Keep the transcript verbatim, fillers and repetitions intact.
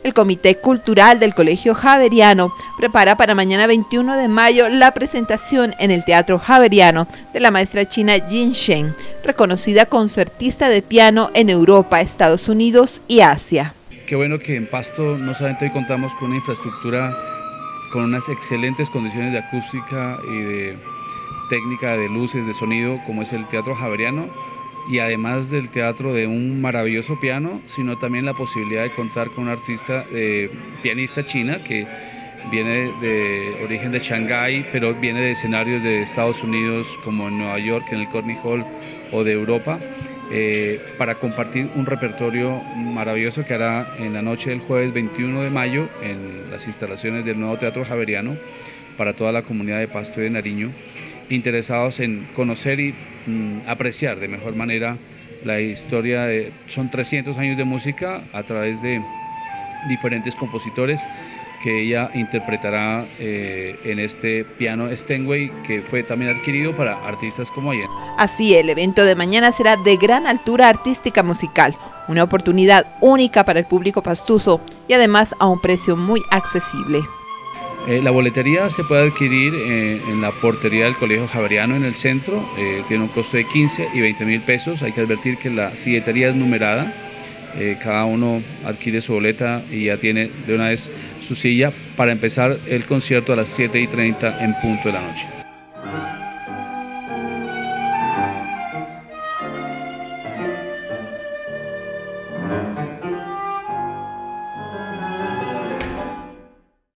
El Comité Cultural del Colegio Javeriano prepara para mañana veintiuno de mayo la presentación en el Teatro Javeriano de la maestra china Jin Shen, reconocida concertista de piano en Europa, Estados Unidos y Asia. Qué bueno que en Pasto no solamente hoy contamos con una infraestructura con unas excelentes condiciones de acústica y de técnica de luces, de sonido, como es el Teatro Javeriano, y además del teatro de un maravilloso piano, sino también la posibilidad de contar con una artista, eh, pianista china que viene de origen de Shanghái, pero viene de escenarios de Estados Unidos como en Nueva York, en el Carnegie Hall, o de Europa, eh, para compartir un repertorio maravilloso que hará en la noche del jueves veintiuno de mayo en las instalaciones del nuevo Teatro Javeriano para toda la comunidad de Pasto y de Nariño, interesados en conocer y mm, apreciar de mejor manera la historia de, son trescientos años de música a través de diferentes compositores que ella interpretará eh, en este piano Steinway, que fue también adquirido para artistas como ella. Así, el evento de mañana será de gran altura artística musical, una oportunidad única para el público pastuso y además a un precio muy accesible. Eh, la boletería se puede adquirir eh, en la portería del Colegio Javeriano en el centro, eh, tiene un costo de quince y veinte mil pesos. Hay que advertir que la silletería es numerada, eh, cada uno adquiere su boleta y ya tiene de una vez su silla para empezar el concierto a las siete y treinta en punto de la noche.